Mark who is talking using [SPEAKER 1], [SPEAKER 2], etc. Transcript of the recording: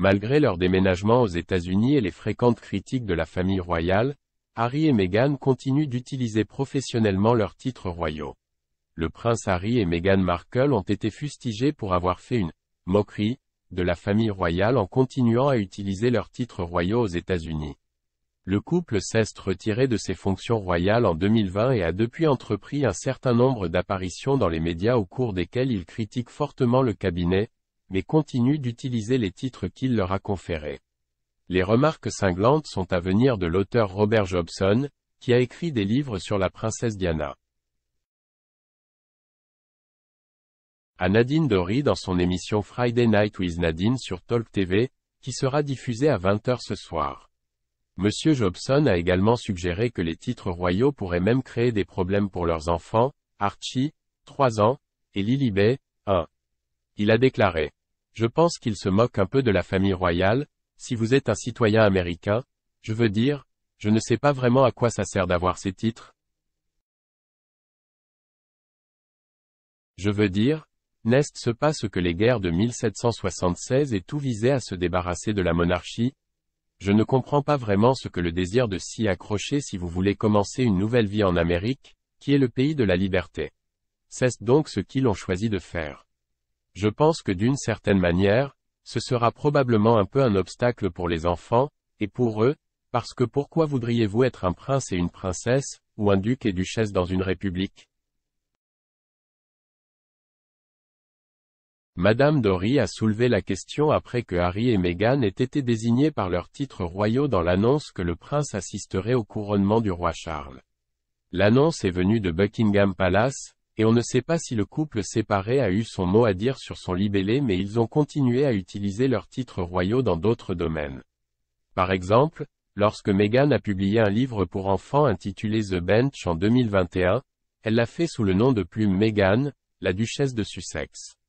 [SPEAKER 1] Malgré leur déménagement aux États-Unis et les fréquentes critiques de la famille royale, Harry et Meghan continuent d'utiliser professionnellement leurs titres royaux. Le prince Harry et Meghan Markle ont été fustigés pour avoir fait une « moquerie » de la famille royale en continuant à utiliser leurs titres royaux aux États-Unis. Le couple s'est retiré de ses fonctions royales en 2020 et a depuis entrepris un certain nombre d'apparitions dans les médias au cours desquelles il critique fortement le cabinet, mais continue d'utiliser les titres qu'il leur a conférés. Les remarques cinglantes sont à venir de l'auteur Robert Jobson, qui a écrit des livres sur la princesse Diana. À Nadine Dorry dans son émission Friday Night with Nadine sur Talk TV, qui sera diffusée à 20h ce soir. Monsieur Jobson a également suggéré que les titres royaux pourraient même créer des problèmes pour leurs enfants, Archie, 3 ans, et Lilibet, 1. Il a déclaré: « Je pense qu'il se moque un peu de la famille royale. Si vous êtes un citoyen américain, je veux dire, je ne sais pas vraiment à quoi ça sert d'avoir ces titres. Je veux dire, n'est-ce pas ce que les guerres de 1776 et tout visaient à se débarrasser de la monarchie? Je ne comprends pas vraiment ce que le désir de s'y accrocher si vous voulez commencer une nouvelle vie en Amérique, qui est le pays de la liberté. C'est donc ce qu'ils ont choisi de faire. Je pense que d'une certaine manière, ce sera probablement un peu un obstacle pour les enfants, et pour eux, parce que pourquoi voudriez-vous être un prince et une princesse, ou un duc et duchesse dans une république? » Madame Dorry a soulevé la question après que Harry et Meghan aient été désignés par leurs titres royaux dans l'annonce que le prince assisterait au couronnement du roi Charles. L'annonce est venue de Buckingham Palace, et on ne sait pas si le couple séparé a eu son mot à dire sur son libellé, mais ils ont continué à utiliser leurs titres royaux dans d'autres domaines. Par exemple, lorsque Meghan a publié un livre pour enfants intitulé The Bench en 2021, elle l'a fait sous le nom de plume Meghan, la duchesse de Sussex.